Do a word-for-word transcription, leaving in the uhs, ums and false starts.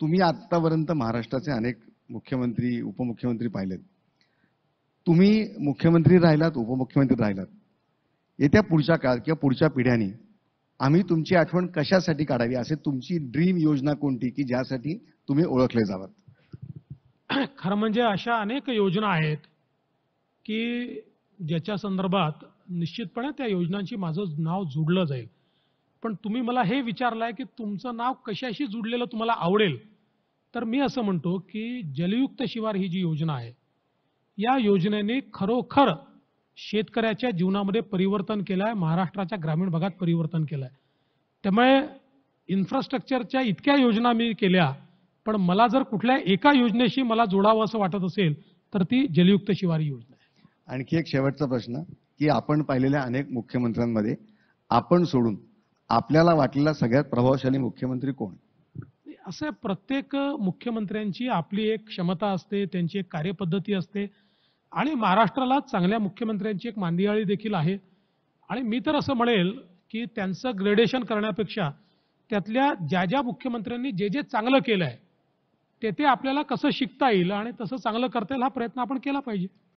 तुम्ही आतापर्यंत महाराष्ट्राचे अनेक मुख्यमंत्री उपमुख्यमंत्री पाहिलेत. तुम्ही मुख्यमंत्री राहिलात, उपमुख्यमंत्री राहिलात. येत्या पुढच्या काळात किंवा पुढच्या पिढ्यांनी आम्ही तुमची आठवण कशासाठी काढावी, असे तुमची ड्रीम योजना कोणती की ज्यासाठी तुम्ही ओळखले जावात? खरं म्हणजे अशा अनेक योजना आहेत की ज्याच्या संदर्भात निश्चितपणे त्या योजनांची माझं नाव जोडलं जाईल. पण तुम्ही मला हे विचारलंय की तुमचं नाव कशाशी जोडलेलं तुम्हाला आवडेल, तर मी असं म्हणतो की जलयुक्त शिवार ही जी योजना आहे, या योजनेने खरोखर शेतकऱ्याच्या जीवनामध्ये परिवर्तन केलं आहे, महाराष्ट्राच्या ग्रामीण भागात परिवर्तन केलं आहे. त्यामुळे इन्फ्रास्ट्रक्चरच्या इतक्या योजना मी केल्या, पण मला जर कुठल्या एका योजनेशी मला जोडावं असं वाटत असेल तर ती जलयुक्त शिवार योजना आहे. आणखी एक शेवटचा प्रश्न की आपण पाहिलेल्या अनेक मुख्यमंत्र्यांमध्ये आपण सोडून आपल्याला वाटलेला सगळ्यात प्रभावशाली मुख्यमंत्री कोण? असं प्रत्येक मुख्यमंत्र्यांची आपली एक क्षमता असते, त्यांची एक कार्यपद्धती असते आणि महाराष्ट्राला चांगल्या मुख्यमंत्र्यांची एक मांदियाळी देखील आहे. आणि मी तर असं म्हणेल की त्यांचं ग्रेडेशन करण्यापेक्षा त्यातल्या ज्या ज्या मुख्यमंत्र्यांनी जे जे चांगलं केलं आहे ते ते आपल्याला कसं शिकता येईल आणि तसं चांगलं करता येईल हा प्रयत्न आपण केला पाहिजे.